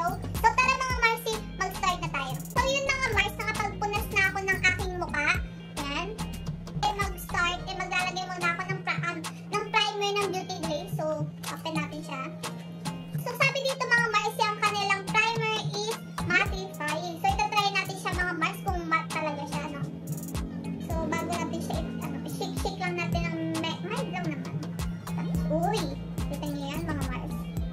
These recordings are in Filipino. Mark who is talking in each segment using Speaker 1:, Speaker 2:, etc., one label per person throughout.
Speaker 1: So tara mga Marcy, mag-start na tayo. So yun mga Mars, nakapagpunas na ako ng aking mukha. Yan. Mag-start, maglalagay muna ako ng primer ng Beauty Glaze. So, open natin siya. So sabi dito mga Mars, yung kanilang primer is mattifying. So itatry natin siya mga Mars kung matte talaga siya, no? So bago natin siya, shake lang natin ng mild lang naman. Uy! Kita niyo yan mga Mars.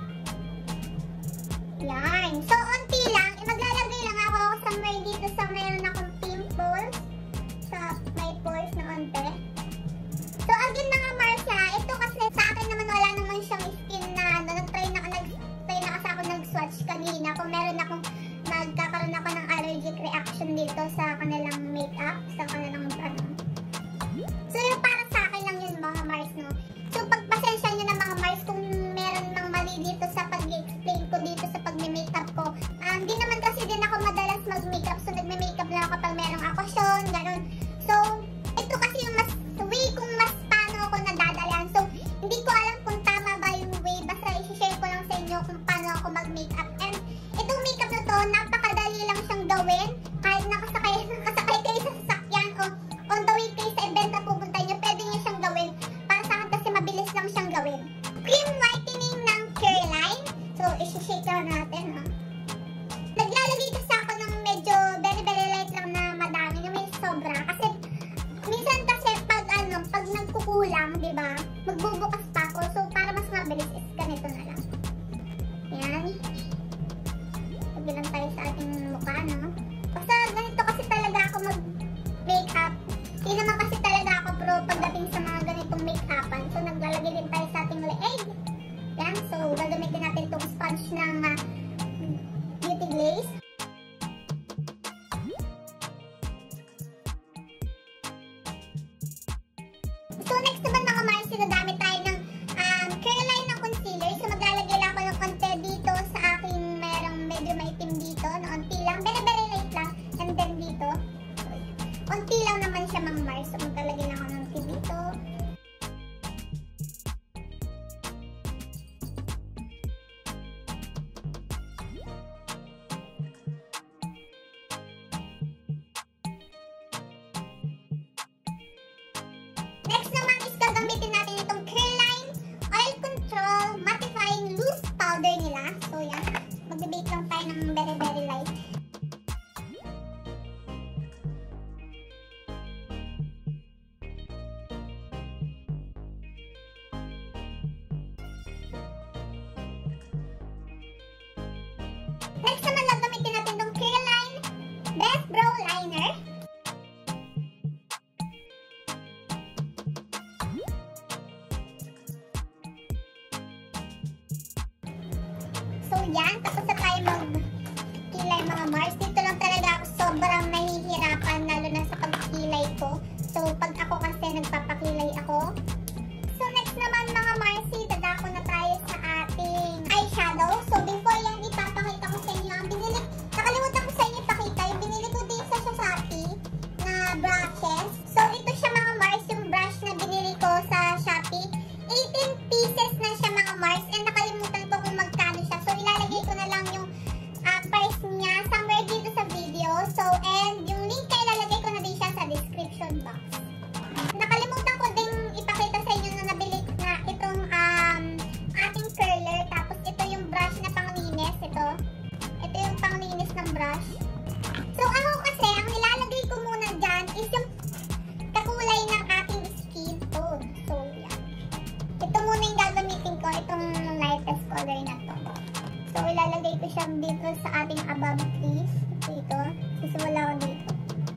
Speaker 1: Yan. So onti lang, maglalagay lang ako somewhere dito sa meron akong pimples. Sa may pores na onte. So again mga Mars, ito kasi sa akin naman wala naman siyang skin na ano, nag-try na kasi ako nag-swatch kanina kung meron akong magkakaroon ako ng allergic reaction dito sa kanilang makeup, sa kanilang ano. So yung para sa akin lang yun mga Mars, no. So pagpasensya nyo na mga Mars kung meron ng mali dito sa pag-explain ko dito sa pag-makeup ko. Hindi naman kasi din ako madalas mag-makeup, so nagme-makeup lang ako kapag merong okasyon, gano'n. So ito kasi yung mas way kung mas paano ako nadadalian. So hindi ko alam kung tama ba yung way, basta i-share ko lang sa inyo kung paano ako mag-makeup. And itong makeup na to, napakadali lang siyang gawin. Kahit nakasakay kayo sa sasakyan o on the way kayo sa event na pupunta nyo, pwede nyo siyang gawin. Para sa akin kasi mabilis lang siyang gawin. Cream whitening ng Careline. So i-shake lang natin, ha. Naglalagay kasi ako ng medyo very light lang na madami, na may sobra. Kasi minsan kasi pag nagkukulang, di ba? Magbubukas pa ako. So para mas mabilis is ganito na lang. Yan. Lagyan lang tayo sa ating mukha, no? Basta ganito kasi talaga ako mag-makeup. Hindi naman kasi talaga ako pro pagdating sa mga ganitong make-upan. So naglalagay din tayo sa ating leeg. Yan. So gagamitin natin itong sponge ng Beauty Glaze. So next naman mga Mars, nagamit tayo ng Careline na concealer. So maglalagay lang ako ng konti dito sa aking merong medyo maitim dito. No, onti lang, very light lang. And then dito, so, onti lang naman siya mga Mars. So maglalagay lang ako ng onti dito. Next naman is gagamitin natin itong Careline Oil Control Mattifying Loose Powder nila. So yan, mag-bake lang tayo ng very light. Next naman gagamitin natin itong Careline Best Brow Liner. So yan, tapos na tayo mag-kilay mga Mars. Dito lang talaga ako sobrang nahihirapan, lalo na sa pagkilay ko. So pag ako kasi nagpapakilay ako. So next naman mga Mars, dadako na tayo sa ating eyeshadow. So before yan, ipapakita ko sa inyo ang binili. Nakalimutan ko sa inyo ipakita. Yung binili ko din sa Shopee na brushes. So ito siya mga Mars, yung brush na binili ko sa Shopee. 18 pieces na siya mga Mars. And nakalimutan ko kung magkano siya. So ilalagay ko na lang yung price niya somewhere dito sa video. So and yung link na ilalagay ko na din siya sa description box. Nakalimutan ko ding ipakita sa inyo na nabili na itong ating curler. Tapos ito yung brush na panglinis. Ito yung panglinis ng brush. So ako kasi, ang ilalagay ko muna dyan is yung kakulay ng ating skin tone. So yan. Ito muna yung gagamitin ko. Itong lightest color na to. So ilalagay ko siya dito sa ating above crease. Dito. Sisimula ko dito.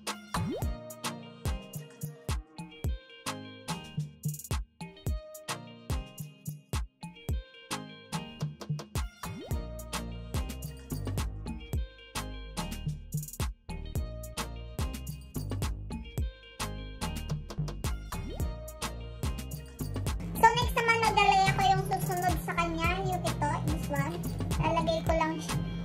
Speaker 1: So next naman nagalay ako yung susunod sa kanya, yung ito, this one. Lalagay ko lang,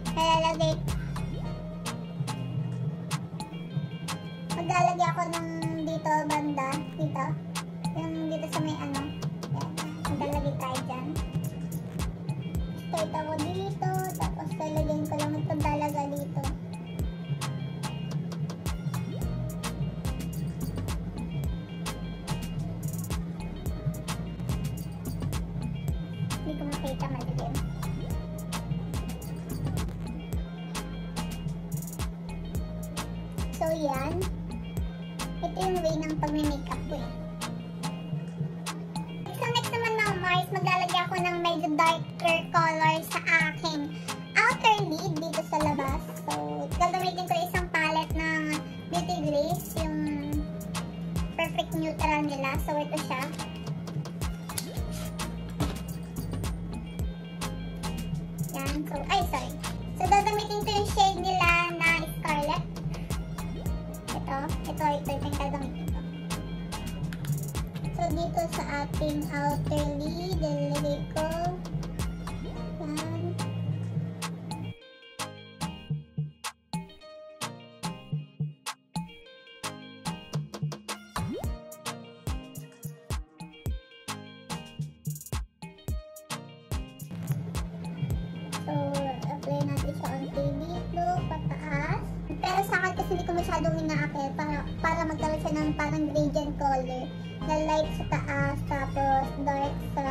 Speaker 1: maglalagay ako ng dito banda, dito. Yung dito sa may ano, yan, maglalagay tayo dyan. Start ako dito, tapos lalagyan ko lang So, yan. Ito yung way ng pag-makeup ko eh. So, next naman ng Mars, maglalagay ako ng medyo darker color sa aking outer lid dito sa labas. So, gagamitin ko isang palette ng Beauty Grace, yung Perfect Neutral nila. So, ito siya. Yan. So, sorry. So, gagamitin ko yung shade nila na Scarlet. Ito yung gagamitin ko. So, dito sa ating outer lid, ilalagay ko. Yan. So, apply natin siya onti dito, pataas. Pero sa akin kasi hindi ko masyadong inaakit para magkaroon siya ng parang gradient color. Na light sa taas, tapos dark sa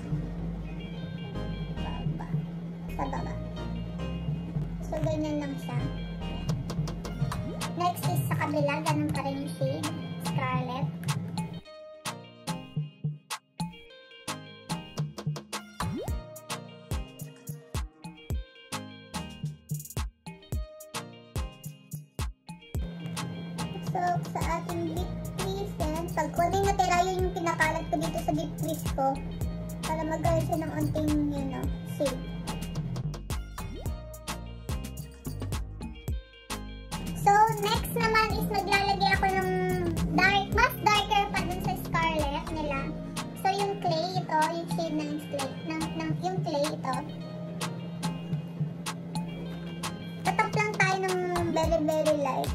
Speaker 1: baba. So, ganyan lang siya. Next is sa kabila, ganun pa rin yung shade, Scarlet. So, sa ating lip crease, yan. Pag kunting natira, yun yung pinakalat ko dito sa lip crease ko. Para magkaroon siya ng onting, shape. So, next naman is maglalagay ako ng mas darker pa dun sa Scarlet nila. So, yung clay, ito, yung shade ng clay, yung clay, ito. Tatap lang tayo ng very, very light.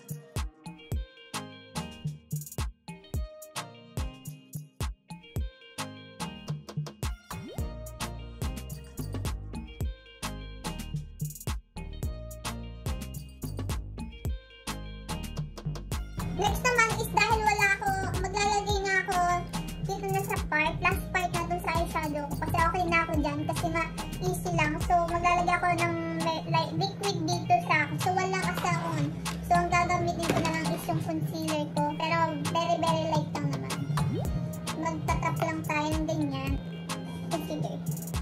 Speaker 1: Next naman is dahil maglalagay nga ako dito na sa last part na dun sa eyeshadow ko. Kasi okay na ako dyan kasi easy lang. So, maglalagay ako ng liquid dito so wala kasi on. So, ang gagamitin ko na lang is yung concealer ko. Pero, very, very light lang naman. Magtatap lang tayo ng ganyan. Concealer.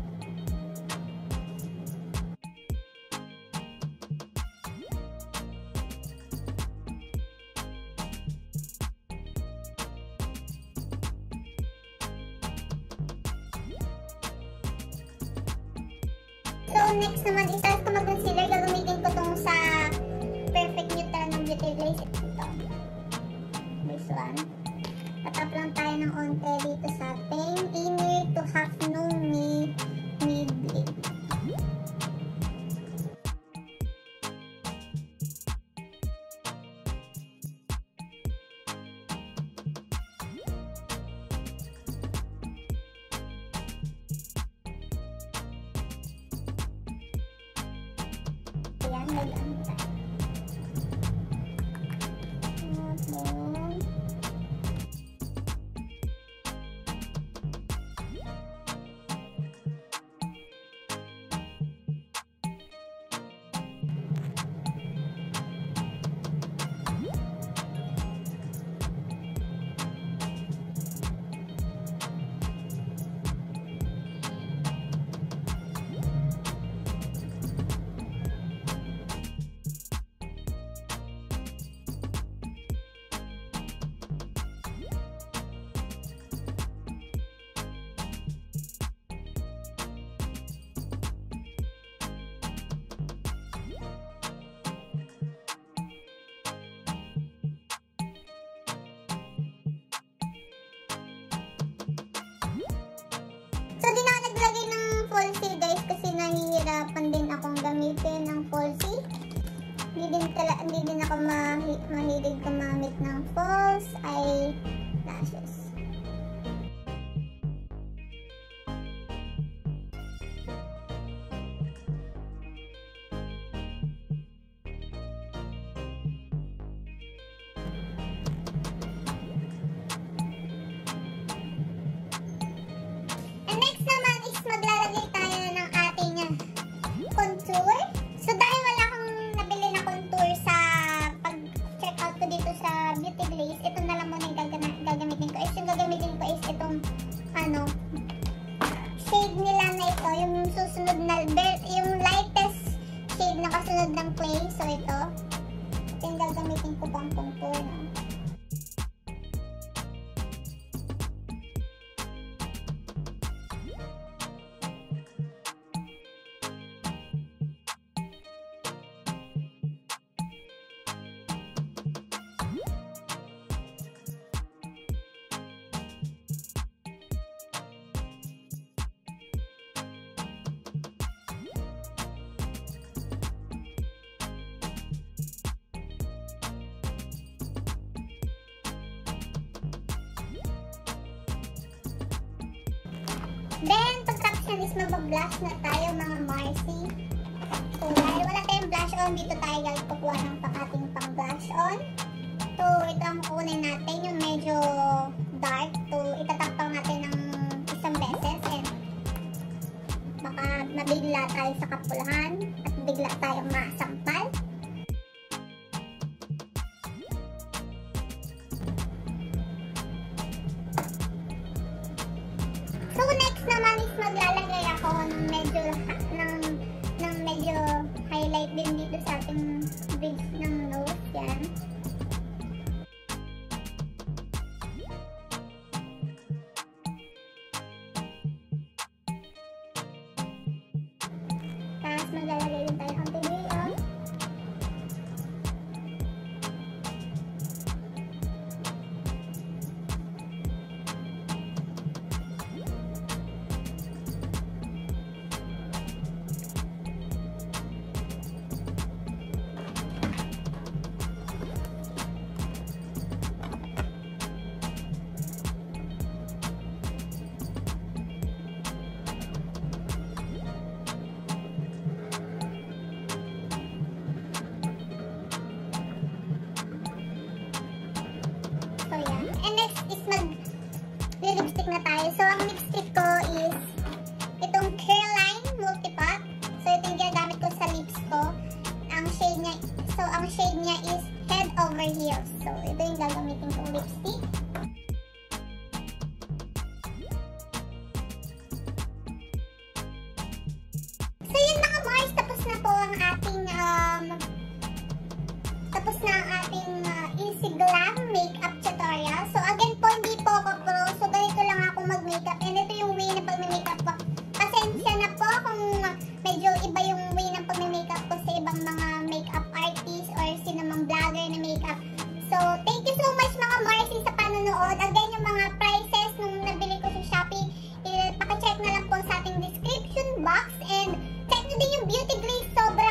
Speaker 1: So, next naman, itas ko mag-concealer. Gagamitin ko itong sa Perfect Neutral ng Beauty Glaze. Ito. This one. Tatap lang tayo ng onte dito sa ating inner to half no mid lid. Ayan, nag-ano tayo. So, di na ako naglagay ng falsie guys kasi nahihirapan din akong gamitin ng falsie. Hindi din ako mahilig gumamit ng false eyelashes. Maglalagay tayo ng ating contour. So, dahil wala akong nabili na contour sa pag-check ating kubang contour. Then, pagkatapos yan is mag-blush na tayo mga Marcy. So, dahil wala tayong blush on, dito tayo kukuha ng ating pang blush on. So, ito ang kunin natin, yung medyo dark. So, itatapang natin ng isang beses and baka mabigla tayo sa kapulahan at bigla tayong masampal. So, next naman is maglalagay ako ng medyo highlight din dito sa ating bridge ng nose. Yan. Tapos maglalagay din tayo ng pigil. Lipstick na tayo. So, ang lipstick ko is itong Careline Multipack. So, ito yung ginagamit ko sa lips ko. Ang shade niya is Head Over Heels. So, ito yung gagamitin kong lipstick. So, yun mga Mars. Tapos na po ang ating Easy Glam Makeup tutorial. So, again po, hindi po ako pro. So, ganito lang ako mag-makeup. And ito yung way na pag-makeup ko. Pasensya na po kung medyo iba yung way ng pag-makeup ko sa ibang mga makeup artist or sinamang vlogger na makeup. So, thank you so much mga Marcy sa panonood. Again, yung mga prices nung nabili ko sa Shopee, paki-check na lang po sa ating description box. And check nyo din yung Beauty Glaze Sobra